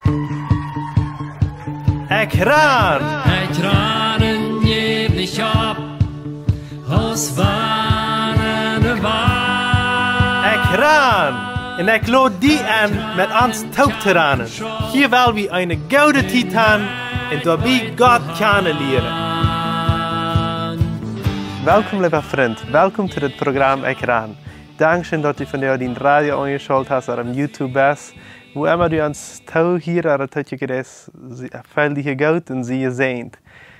Ekran! Ekranen geef dich op, als wanneer waar. Ekran! En ik lood die aan met ons touwteranen. Hier wil we een gouden titan en daarbij God kennen leren. Welkom, lieve vriend. Welkom to het programma Ekran. Dankzij dat u vandaag die radio aangeschaltet hast oder am YouTube bist. Wo immer du uns tau hier oder tut je gedes viel die goud en zie je zijn.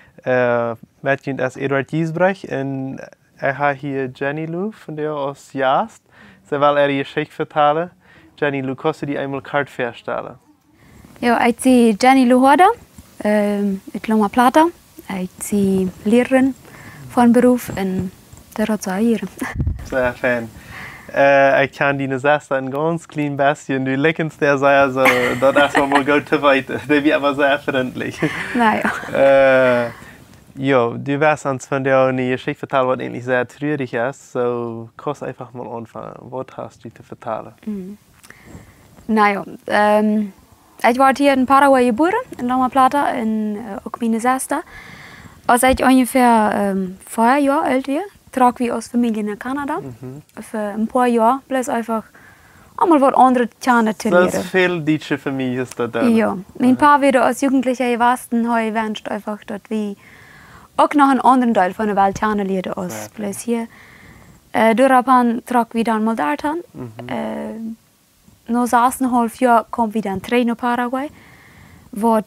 Met je als Eduard Giesbrecht en ik ga hier Jenny Lou van de als Jast. Ze wil je geschicht vertellen. Jenny Lou, kannst du die einmal kort verstellen? Ja, ik zie Jenny Lou Horder, ik Loma Plata. Ik zie leraar van beroep en dat is hier. Sehr fijn. Ik kan die Nester een ganz klein bisschen. Du leckst der sei so, dat is wel goed te weten. Die wird aber sehr freundlich. Naja. Ja, du wirst uns von der eine Geschichte vertellen, was eigentlich sehr traurig ist. So, kannst einfach mal anfangen. Was hast du zu vertellen? Naja, ich war hier in Paraguay geboren, in Loma Plata, in ook mijn zesde. Als ik ongeveer 4 jaar alt war, trok wir als Familie nach Kanada. Für ein paar Jahre, bloß einfach einmal was anderes zu So lernen. ist viel deutsche Familie ist da. Ja, mein Paar wieder als Jugendlicher gewesen, habe ich gewünscht einfach, dass wir auch noch einen anderen Teil von der Welt kennenlernen als bloß hier. Daraufhin trok wir dann mal dorthin. Nach 6,5 Jahren kommt wir dann zurück nach Paraguay. Wat,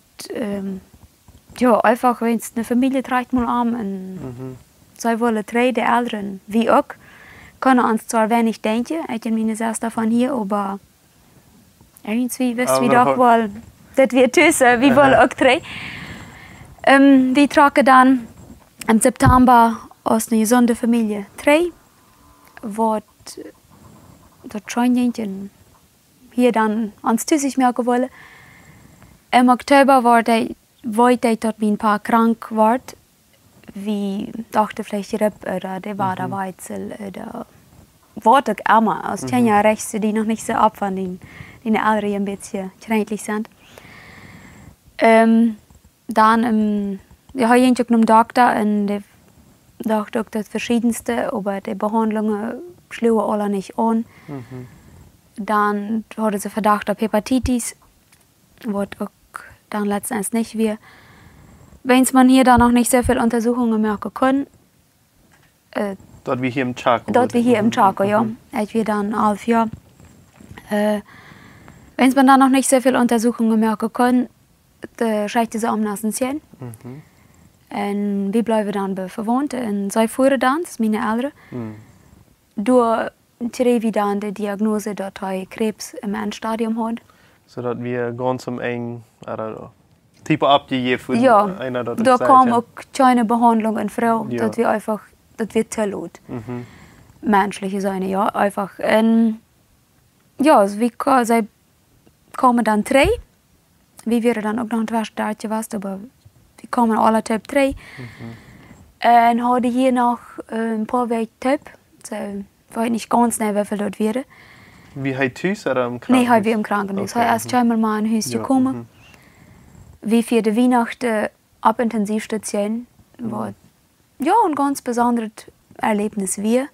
ja, einfach, wenn es eine Familie trägt mal an und zij willen 3 der Älteren, wie auch, können uns zwar wenig denken, ich und meine Schwester von hier, aber irgendwie wissen wir doch wohl, dass wir tussen, wir wollen auch 3. Wir tragen dann im September aus einer gesunden Familie 3, was das schon hier dann ans Tüssig merken wollen. Im Oktober wollte ich, dass mein Paar krank wird. Wie dachte vielleicht Ripp oder der Waderweizel oder Worte immer aus Tanja rechts, die noch nicht so ab von den Älteren ein bisschen kränklich sind. Dann ja, ich auch einem Doktor und der Doktor das Verschiedenste, aber die Behandlungen schlugen alle nicht an. Dann hatte sie Verdacht auf Hepatitis, was auch dann letztendlich nicht wir. Wenn man hier dann noch nicht so viele Untersuchungen machen kann, dort wie hier im Chaco. Dort wie hier im Chaco, ja. Ich wir dann 11 Jahre. Wenn man dann noch nicht so viele Untersuchungen machen kann, dann schreibt sie am nächsten Jahr. Und wir bleiben dann bei Verwandten. Und sie fuhren dann, das ist meine Eltern. Durch kriegen wir dann die Diagnose, dass er Krebs im Endstadium hat. Zodat wir ganz am eng, type abgegeben ja, einer dat da kam auch keine Behandlung in Frau, ja. dass wir einfach, das wird zerlot. Menschliche Seine, ja, einfach. Ja, also sie kamen dann 3. Wir wären dann auch noch ein Dwarfstaat gewesen, aber wir kamen alle Typ 3. Und hadden hier noch ein paar Wege Typ. So, ich weiß nicht ganz genau, wie viel dort wäre. Wie hij thuis oder im Krankenhaus? Nein, wir im Krankenhaus. Okay. Erst zweimal mal in Haus gekommen. Wie für die Weihnachten ab Intensivstation war ja ein ganz besonderes Erlebnis wir.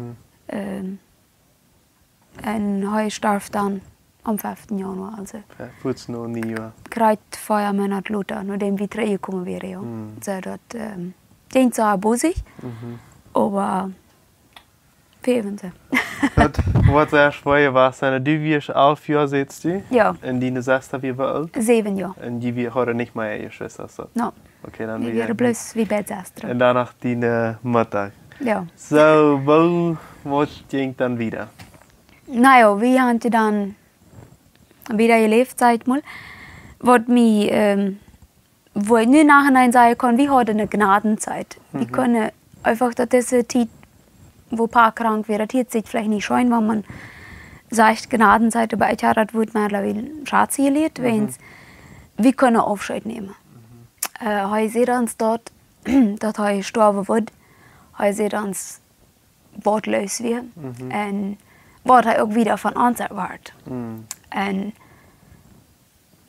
Und er starb dann am 5. Januar. Also kurz noch nie, ja. Gerade 4 Monate Luther, nachdem wir 3 gekommen wären. Ja. So, das klingt zwar bosig, aber für eben so. Was sehr schwer war, du wirst 11 Jahre sitzt du? Ja. Und deine Schwester wie alt? 7 Jahre. Und die wir heute nicht mehr ihre Schwester so? No. Okay, dann wir wären bloß wie Bettschwester. Und danach deine Mutter? Ja. So, was ging dann wieder? Naja, wir haben dann wieder gelebt, seit mal. Was mir, wo ich nicht nachhinein sagen kann, wir hatten eine Gnadenzeit. Wir können einfach, dass diese Zeit, wo ein paar krank wäre, das sich vielleicht nicht scheuen, wenn man sagt, Gnadenzeit, aber ich habe das Wort mittlerweile Schatz gelehrt, wir können Aufscheid nehmen. Hij sieht uns dort, dass er gestorben wird. Er sieht uns wortlos wie. Und wird er auch wieder von uns erwartet. Und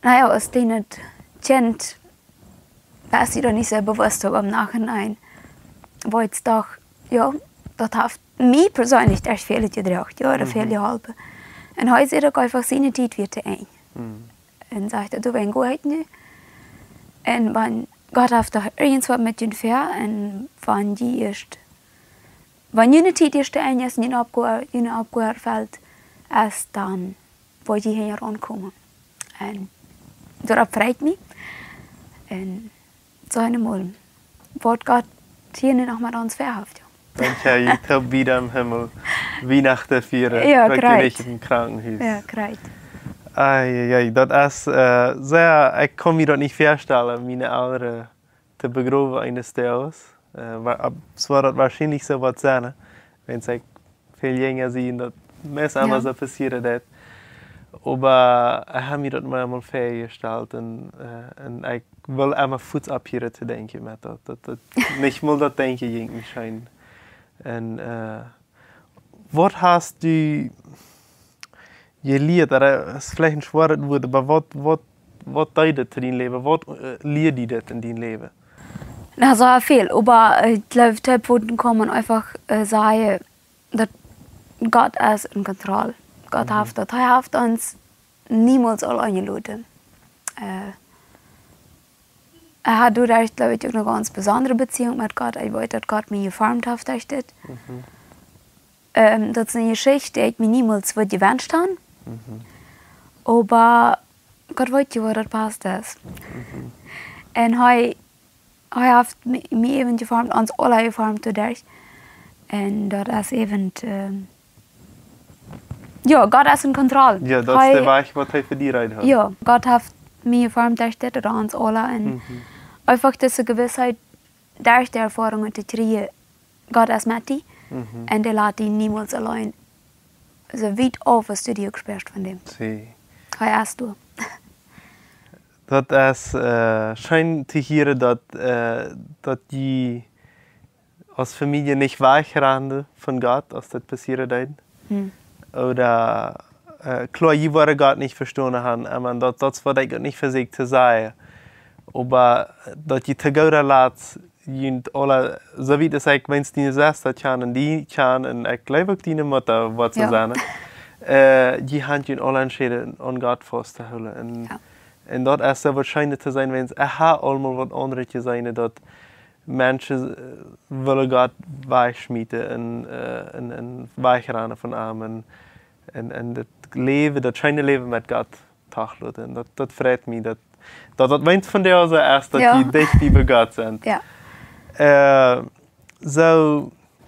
naja, als die nicht kennt, war sie doch nicht so bewusst, aber im Nachhinein war es doch, ja, das hat mich persönlich echt viel gedacht, ja, oder viel geholfen. Und heute ist es einfach seine Zeit wieder ein. Und sagte, du bist gut nicht. Und wenn Gott hat doch irgendwas mit dir vor, und wenn die erst, wenn jene Zeit erst ein ist, jene Abgabe fällt, erst dann, wo die hier rankommen. Und darauf freut mich. Und so einmal, wird Gott hier nicht noch mal uns verhaftet. Dann kann ich glaube wieder im Himmel Weihnachten feiern. Ja, nicht im Krankenhaus. Ja, great. Ai, das ist sehr, ich kann mir das nicht vorstellen, meine Eltern zu begraben eines Tages. Es war das wahrscheinlich so was sein, wenn sie viel jünger sind, dass meist einmal so passiert ist. Aber ich habe mir das mal einmal vorgestellt und ich will einmal Fuß abhören zu denken mit das. Nicht mal das denken irgendwie scheint. Und was hast du geleerd? Das ist vielleicht ein schweres Wort, aber was bedeutet das in deinem Leben? Was lehrt dir das in deinem Leben? Na, so viel, aber ich glaube, die Punkte kommen einfach sagen, dass Gott ist in Kontrolle. Gott hat das. Er hat uns niemals alleine gelassen. Er hat dadurch, glaube ich, auch eine ganz besondere Beziehung mit Gott. Ich weiß, dass Gott mich geformt hat. Das ist eine Geschichte, die ich mir niemals gewünscht habe. Aber Gott weiß ja, wo das passt ist. Und er hat mich eben geformt, uns alle geformt dadurch. Und das ist eben, ja, Gott ist in Kontrolle. Ja, das ist der Weg, was er für dich rein hat. Ja, Gott hat mich geformt durch das oder uns alle. Und einfach diese Gewissheit, durch die Erfahrungen zu kriegen, Gott ist mit dir. Und er lässt dich niemals allein. So weit auf, was du dir gesperrt von dem. Sie. Er ist du. Das ist schön zu hören, dass die als Familie nicht wegrennen von Gott, als das passiert ist. Oder klar, ich wollte Gott nicht verstanden haben, aber das war ich nicht versucht zu sagen. Aber dass die Tage lässt, alle, so wie das ich, wenn es deine Schwester kann und die kann, und ich glaube auch deine Mutter, was zu sagen, die haben alle entschieden, an Gott festzuhalten. Und das ist so wahrscheinlich zu sein, wenn es einmal was anderes zu sein, dass Menschen wollen Gott wegschmieden und wegrennen von ihm und das Leben, das schöne Leben mit Gott tacheln. Das freut mich, dass wenn von dir so ist, dass die dicht bei Gott sind. So,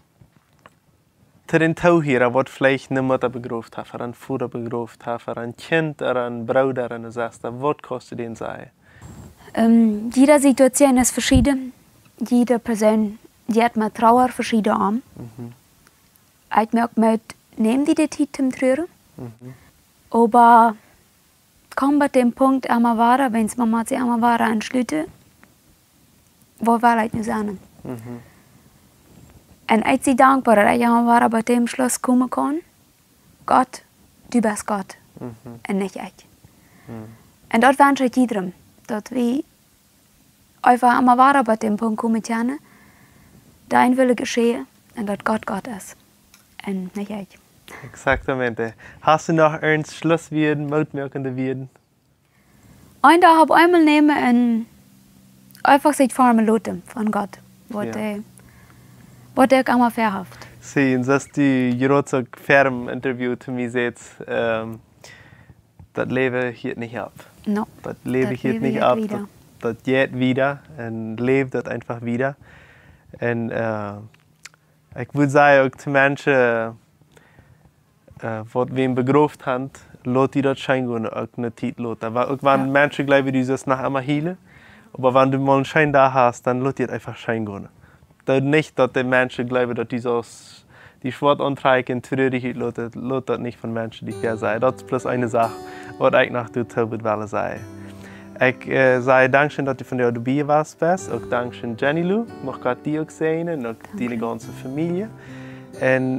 zu den Tauhörer, was vielleicht eine Mutter begraben hat, einen Vater begraben hat, ein Kind, einen Bruder, eine Schwester, was kostet den sein? Jede Situation ist verschieden. Jede Person hat mit Trauer verschieden an. Ich merke, nehmen die Zeit zum Trauern. Aber kommt bei dem Punkt einmal war, wenn es Mama sich einmal war, anschließen, wo war ich nicht sagen. Und ich bin dankbar, dass ich einmal bei dem Schluss kommen kann. Gott, du bist Gott. Und nicht ich. Und dort wünsche ich jedem, dass wir einfach einmal war bei dem Punkt kommen können, dein Wille geschehe und dass Gott Gott ist. Und nicht ich. Exaktamente. Hast du noch ein Schlusswort, mutmachende Worte? Ein Tag habe ich einmal nehmen und einfach sich formen lassen von Gott. Was ich einmal verhaft. Sie, und das ist die gerade ferm Interview zu mir jetzt, das Leben hört nicht ab. No. Das Leben hört nicht ab. Das geht wieder und lebt das einfach wieder. Und ich würde sagen, auch zu Menschen, die wem begraben haben, lässt die das scheinen, auch eine Zeit lassen. Weil auch wenn Menschen glauben, die das nach einmal heilen, aber wenn du mal einen Schein da hast, dann lässt die das einfach scheinen. Nicht, dass die Menschen glauben, dass die Schwert antreiben, Traurigkeit lässt das nicht von Menschen, die fair sind. Das ist bloß eine Sache, was ich noch dazu will sagen. Ich sage Dankeschön, dass du von dir dabei warst. Auch Dankeschön, Jenny Lou. Ich möchte Gott dir auch sehen und auch deine ganze Familie. Und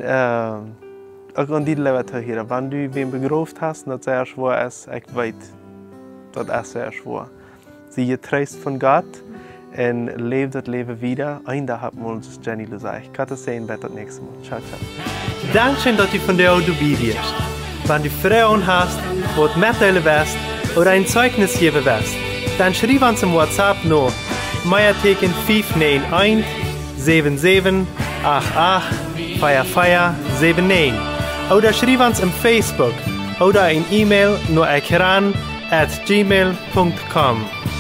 auch an die Leute hier, wenn du wen begraben hast, das sehr schwer ist, ich weiß, dat is sehr schwer. Sie getreist von Gott und lebt das Leben wieder. Ein Tag hat man uns Jenny gesagt. Ich kann das sehen, bis das nächste Mal. Ciao, ciao. Dankeschön, dass du von der dabei bist. Wenn du Fragen hast, wo du mitteilen willst oder ein Zeugnis geben willst, dann schreib uns im WhatsApp noch Meierteken 591 77 88 4479 oder schreib uns im Facebook oder ein E-Mail nur ekran@gmail.com.